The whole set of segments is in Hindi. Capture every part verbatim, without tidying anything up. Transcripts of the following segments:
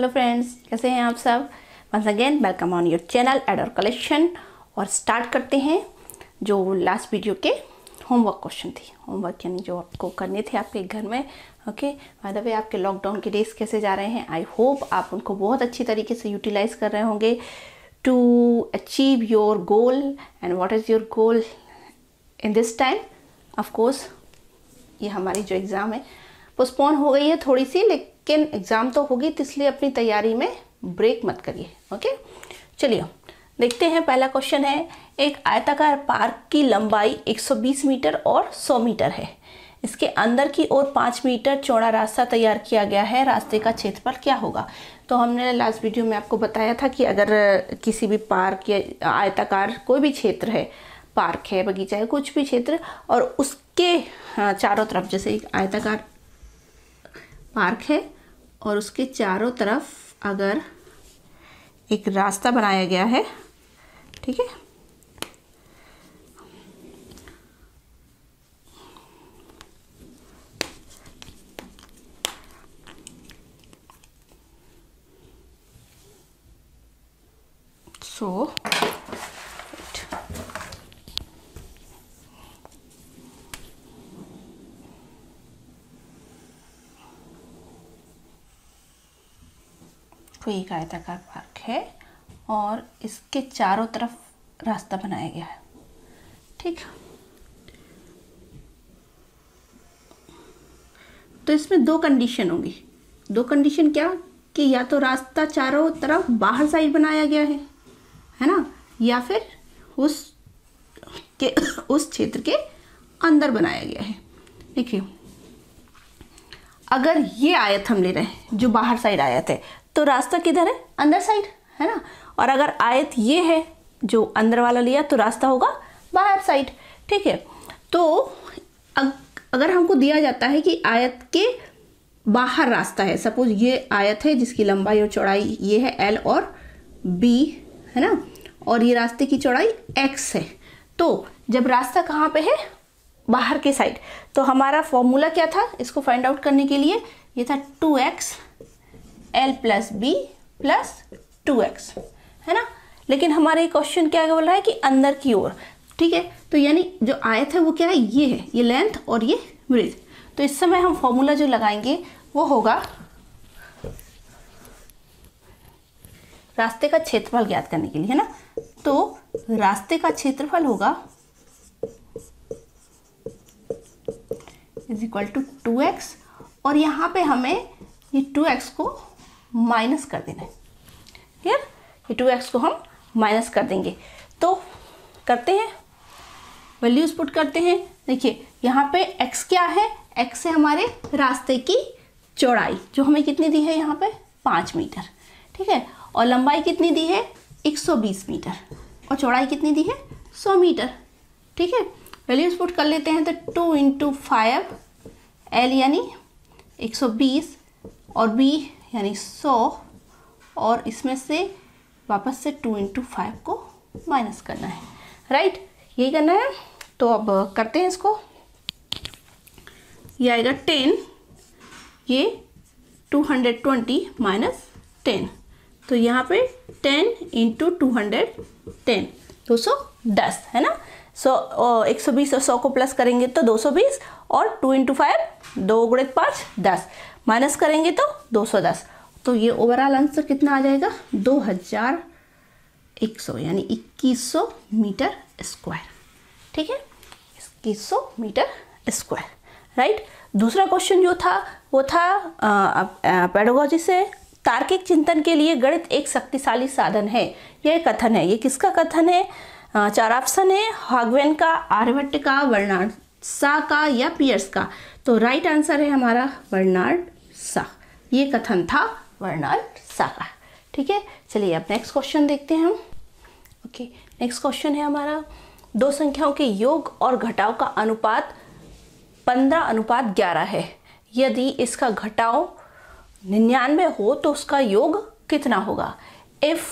हेलो फ्रेंड्स, कैसे हैं आप सब। Once again welcome on your channel adore collection. और स्टार्ट करते हैं जो लास्ट वीडियो के होमवर्क क्वेश्चन थी। होमवर्क यानी जो आपको करने थे आपके घर में। ओके, बाय द वे आपके लॉकडाउन के डेज कैसे जा रहे हैं। आई होप आप उनको बहुत अच्छी तरीके से यूटिलाइज कर रहे होंगे to achieve your goal. And what is your goal in this time. Of course ये हमारी जो एग्ज़ाम है पोस्टपोन हो गई है थोड़ी सी, लेकिन एग्ज़ाम तो होगी, तो इसलिए अपनी तैयारी में ब्रेक मत करिए। ओके, चलिए देखते हैं। पहला क्वेश्चन है, एक आयताकार पार्क की लंबाई एक सौ बीस मीटर और सौ मीटर है। इसके अंदर की ओर पाँच मीटर चौड़ा रास्ता तैयार किया गया है। रास्ते का क्षेत्रफल क्या होगा। तो हमने लास्ट वीडियो में आपको बताया था कि अगर किसी भी पार्क या आयताकार कोई भी क्षेत्र है, पार्क है, बगीचा है, कुछ भी क्षेत्र, और उसके हाँ, चारों तरफ, जैसे एक आयताकार पार्क है और उसके चारों तरफ अगर एक रास्ता बनाया गया है, ठीक है, सो कोई एक आयताकार पार्क है और इसके चारों तरफ रास्ता बनाया गया है, ठीक। तो इसमें दो कंडीशन होंगी। दो कंडीशन क्या कि या तो रास्ता चारों तरफ बाहर साइड बनाया गया है है ना, या फिर उस के उस क्षेत्र के अंदर बनाया गया है। देखिए, अगर ये आयत हम ले रहे हैं जो बाहर साइड आयत है, तो रास्ता किधर है, अंदर साइड, है ना। और अगर आयत ये है जो अंदर वाला लिया, तो रास्ता होगा बाहर साइड, ठीक है। तो अगर हमको दिया जाता है कि आयत के बाहर रास्ता है, सपोज ये आयत है जिसकी लंबाई और चौड़ाई ये है एल और बी, है ना, और ये रास्ते की चौड़ाई एक्स है। तो जब रास्ता कहाँ पे है, बाहर के साइड, तो हमारा फॉर्मूला क्या था इसको फाइंड आउट करने के लिए, ये था two X L plus B plus two X, है ना। लेकिन हमारे क्वेश्चन क्या बोल रहा है कि अंदर की ओर, ठीक है। तो यानी जो आयत है वो क्या है, ये है, ये लेंथ और ये ब्रेथ। तो इस समय हम फॉर्मूला जो लगाएंगे वो होगा रास्ते का क्षेत्रफल ज्ञात करने के लिए, है ना। तो रास्ते का क्षेत्रफल होगा is equal to two X, और यहाँ पे हमें ये टू एक्स को माइनस कर देना है। क्लियर, ये टू एक्स को हम माइनस कर देंगे। तो करते हैं, वैल्यूज पुट करते हैं। देखिए यहाँ पे x क्या है, x है हमारे रास्ते की चौड़ाई, जो हमें कितनी दी है यहाँ पे पाँच मीटर, ठीक है। और लंबाई कितनी दी है एक सौ बीस मीटर, और चौड़ाई कितनी दी है सौ मीटर, ठीक है। वैल्यूज पुट कर लेते हैं। तो टू इंटू फाइव एल यानी एक सौ बीस और बी यानी सौ, और इसमें से वापस से टू इंटू फाइव को माइनस करना है, राइट, यही करना है। तो अब करते हैं इसको। ये आएगा टेन, ये two hundred twenty minus ten, तो यहाँ पे ten into two hundred ten, दो सौ दस, है ना। सौ एक सौ बीस और सौ को प्लस करेंगे तो दो सौ बीस, और टू इंटू फाइव, दो गुणे पाँच दस, माइनस करेंगे तो दो सौ दस। तो ये ओवरऑल आंसर कितना आ जाएगा, दो हज़ार एक सौ यानी इक्कीस सौ मीटर स्क्वायर, ठीक है, इक्कीस सौ मीटर स्क्वायर, राइट। दूसरा क्वेश्चन जो था वो था पेडागोजी से, तार्किक चिंतन के लिए गणित एक शक्तिशाली साधन है। यह कथन है, ये किसका कथन है। आ, चार ऑप्शन है, हॉगवेन का, आर्यभट्ट का, बर्नार्ड शा का या पियर्स का। तो राइट आंसर है हमारा बर्नार्ड शा। ये कथन था बर्नार्ड शा का, ठीक है। चलिए अब नेक्स्ट क्वेश्चन देखते हैं हम। ओके, नेक्स्ट क्वेश्चन है हमारा, दो संख्याओं के योग और घटाव का अनुपात पंद्रह अनुपात ग्यारह है। यदि इसका घटाव निन्यानवे हो तो उसका योग कितना होगा। If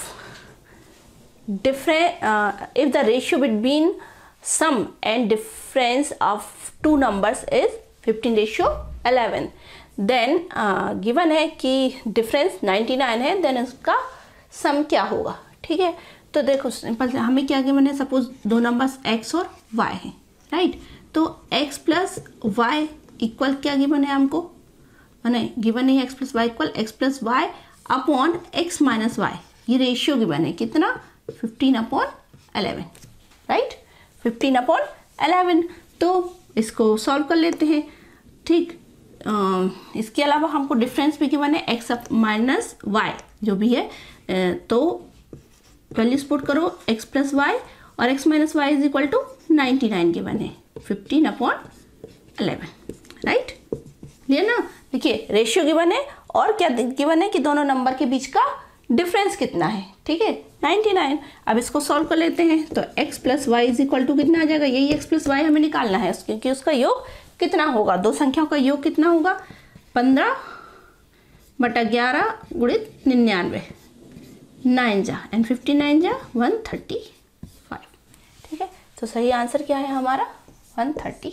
different if the ratio between sum and difference of two numbers is fifteen ratio eleven, then given है कि डिफरेंस नाइन्टी नाइन है, देन इसका सम क्या होगा। ठीक है, तो देखो सिंपल से हमें क्या गिवन है, सपोज दो नंबर्स x और y है, राइट। तो x प्लस वाई इक्वल क्या गिवन है हमको, नहीं गिवन नहीं, x plus y equal x plus y upon x minus y, ये रेशियो गिवन है कितना, fifteen upon eleven, right, fifteen upon eleven. तो इसको सॉल्व कर लेते हैं। ठीक, इसके अलावा हमको डिफरेंस भी गिवन है एक्स माइनस वाई जो भी है, तो वैल्यूज पुट करो x प्लस वाई और x minus y is equal to ninety nine given है, fifteen upon eleven, right, clear ना। देखिए रेशियो गिवन है और क्या गिवन है कि दोनों नंबर के बीच का डिफरेंस कितना है, ठीक है, नाइन्टी नाइन। अब इसको सॉल्व कर लेते हैं, तो x plus y is equal to कितना आ जाएगा, यही x प्लस वाई हमें निकालना है, क्योंकि उसका योग कितना होगा, दो संख्याओं का योग कितना होगा, पंद्रह बटा ग्यारह गुणित निन्यानवे, नाइन जा एंड फिफ्टी नाइन जा वन थर्टी फाइव। ठीक है, तो सही आंसर क्या है हमारा, वन थर्टी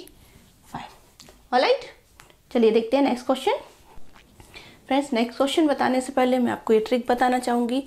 फाइव। ऑलराइट, चलिए देखते हैं next question. Friends, next question बताने से पहले मैं आपको ये ट्रिक बताना चाहूँगी।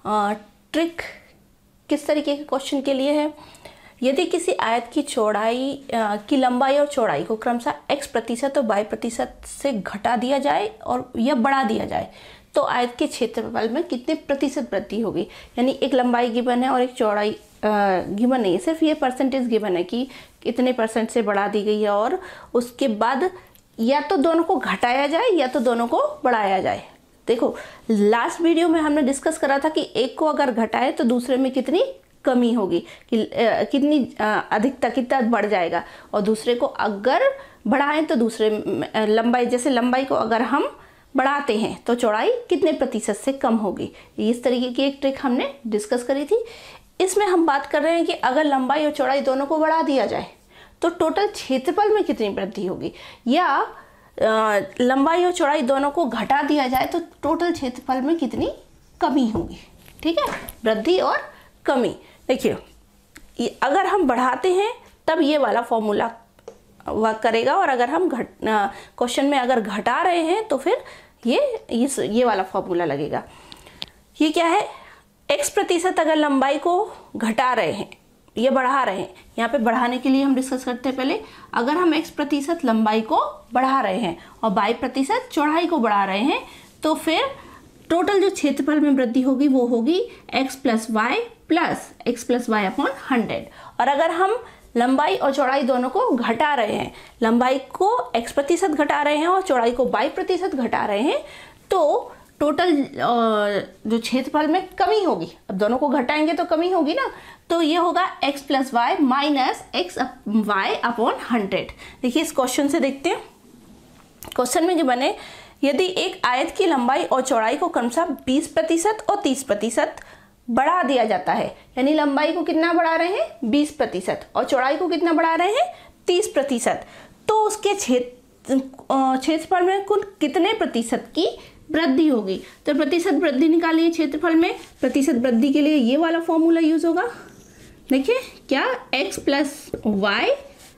ट्रिक किस तरीके के क्वेश्चन के लिए है, यदि किसी आयत की चौड़ाई की लंबाई और चौड़ाई को क्रमशः x प्रतिशत और y प्रतिशत से घटा दिया जाए और या बढ़ा दिया जाए तो आयत के क्षेत्रफल में कितने प्रतिशत वृद्धि होगी। यानी एक लंबाई गिवन है और एक चौड़ाई गिवन नहीं है, सिर्फ ये परसेंटेज गिवन है कि कितने परसेंट से बढ़ा दी गई है, और उसके बाद या तो दोनों को घटाया जाए या तो दोनों को बढ़ाया जाए। देखो लास्ट वीडियो में हमने डिस्कस करा था कि एक को अगर घटाए तो दूसरे में कितनी कमी होगी, कि आ, कितनी अधिकता कितना बढ़ जाएगा, और दूसरे को अगर बढ़ाएं तो दूसरे लंबाई, जैसे लंबाई को अगर हम बढ़ाते हैं तो चौड़ाई कितने प्रतिशत से कम होगी। इस तरीके की एक ट्रिक हमने डिस्कस करी थी। इसमें हम बात कर रहे हैं कि अगर लंबाई और चौड़ाई दोनों को बढ़ा दिया जाए तो टोटल क्षेत्रफल में कितनी वृद्धि होगी, या आ, लंबाई और चौड़ाई दोनों को घटा दिया जाए तो टोटल क्षेत्रफल में कितनी कमी होगी। ठीक है, वृद्धि और कमी। देखिए अगर हम बढ़ाते हैं तब ये वाला फॉर्मूला वर्क करेगा, और अगर हम घट क्वेश्चन में अगर घटा रहे हैं तो फिर ये इस ये वाला फॉर्मूला लगेगा। ये क्या है, x प्रतिशत अगर लंबाई को घटा रहे हैं ये बढ़ा रहे हैं, यहाँ पे बढ़ाने के लिए हम डिस्कस करते हैं पहले। अगर हम x प्रतिशत लंबाई को बढ़ा रहे हैं और y प्रतिशत चौड़ाई को बढ़ा रहे हैं तो फिर टोटल जो क्षेत्रफल में वृद्धि होगी वो होगी x plus y plus x plus y upon hundred. और अगर हम लंबाई और चौड़ाई दोनों को घटा रहे हैं, लंबाई को x प्रतिशत घटा रहे हैं और चौड़ाई को y प्रतिशत घटा रहे हैं, तो टोटल जो क्षेत्रफल में कमी होगी। अब दोनों को घटाएंगे तो कमी होगी ना, तो ये होगा x plus y minus x y upon hundred. देखिए इस क्वेश्चन से देखते हैं। क्वेश्चन में जो बने, यदि एक आयत की लंबाई और चौड़ाई को क्रमशः बीस प्रतिशत और तीस प्रतिशत बढ़ा दिया जाता है, यानी लंबाई को कितना बढ़ा रहे हैं बीस प्रतिशत और चौड़ाई को कितना बढ़ा रहे हैं तीस प्रतिशत, तो उसके क्षेत्र क्षेत्रफल में कुल कितने प्रतिशत की वृद्धि होगी। तो प्रतिशत वृद्धि निकालिए क्षेत्रफल में। प्रतिशत वृद्धि के लिए ये वाला फॉर्मूला यूज होगा। देखिए क्या, x plus y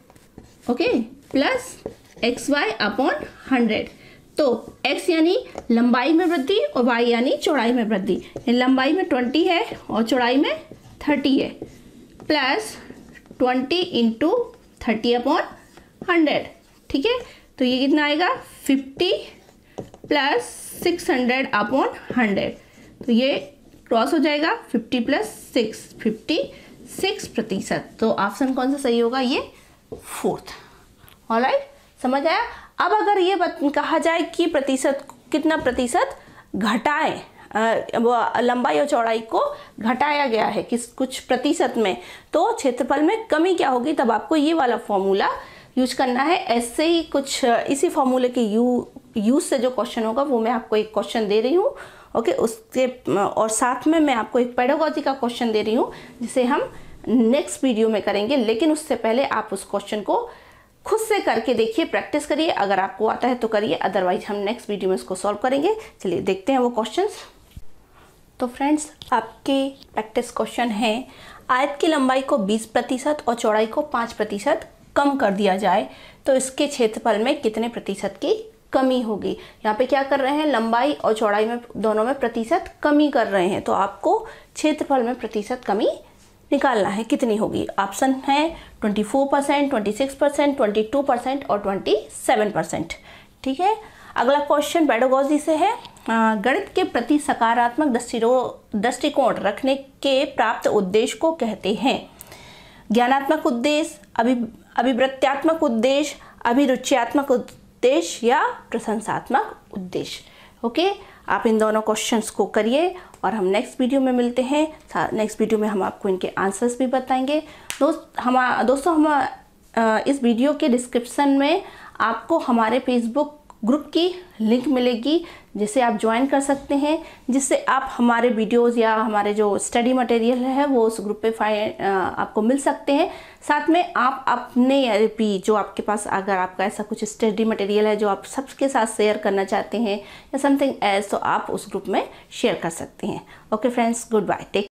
okay plus x y upon hundred. तो x यानी लंबाई में वृद्धि और y यानी चौड़ाई में वृद्धि। लंबाई में ट्वेंटी है और चौड़ाई में थर्टी है, plus twenty into thirty upon hundred. ठीक है, तो ये कितना आएगा fifty plus six hundred upon hundred, तो ये क्रॉस हो जाएगा fifty plus six, fifty six प्रतिशत। तो ऑप्शन कौन सा सही होगा, ये फोर्थ। ऑलराइट, समझ आया। अब अगर ये कहा जाए कि प्रतिशत कितना प्रतिशत घटाएं, लंबाई और चौड़ाई को घटाया गया है किस कुछ प्रतिशत में, तो क्षेत्रफल में कमी क्या होगी, तब आपको ये वाला फॉर्मूला यूज करना है। ऐसे ही कुछ इसी फॉर्मूले के यू यूज से जो क्वेश्चन होगा वो मैं आपको एक क्वेश्चन दे रही हूँ ओके, उसके और साथ में मैं आपको एक पेडागोजी का क्वेश्चन दे रही हूँ जिसे हम नेक्स्ट वीडियो में करेंगे। लेकिन उससे पहले आप उस क्वेश्चन को खुद से करके देखिए, प्रैक्टिस करिए। अगर आपको आता है तो करिए, अदरवाइज हम नेक्स्ट वीडियो में इसको सॉल्व करेंगे। चलिए देखते हैं वो क्वेश्चंस। तो फ्रेंड्स, आपके प्रैक्टिस क्वेश्चन है, आयत की लंबाई को बीस प्रतिशत और चौड़ाई को पाँच प्रतिशत कम कर दिया जाए तो इसके क्षेत्रफल में कितने प्रतिशत की कमी होगी। यहाँ पे क्या कर रहे हैं, लंबाई और चौड़ाई में दोनों में प्रतिशत कमी कर रहे हैं, तो आपको क्षेत्रफल में प्रतिशत कमी निकालना है, कितनी होगी। ऑप्शन है चौबीस परसेंट, छब्बीस परसेंट, बाईस परसेंट और सत्ताईस परसेंट। ठीक है। अगला क्वेश्चन पेडागोजी से है, गणित के प्रति सकारात्मक दृष्टिकोण रखने के प्राप्त उद्देश्य को कहते हैं। ज्ञानात्मक उद्देश्य, अभि अभिवृत्त्यात्मक उद्देश्य, अभिरुच्यात्मक उद्देश्य या प्रशंसात्मक उद्देश्य। ओके, आप इन दोनों क्वेश्चंस को करिए और हम नेक्स्ट वीडियो में मिलते हैं। नेक्स्ट वीडियो में हम आपको इनके आंसर्स भी बताएंगे। दोस्त हम दोस्तों हम इस वीडियो के डिस्क्रिप्शन में आपको हमारे फेसबुक ग्रुप की लिंक मिलेगी, जिसे आप ज्वाइन कर सकते हैं, जिससे आप हमारे वीडियोस या हमारे जो स्टडी मटेरियल है वो उस ग्रुप पे फाइंड आपको मिल सकते हैं। साथ में आप अपने भी जो आपके पास अगर आपका ऐसा कुछ स्टडी मटेरियल है जो आप सबके साथ शेयर करना चाहते हैं या समथिंग एल्स, तो आप उस ग्रुप में शेयर कर सकते हैं। Okay friends, goodbye, take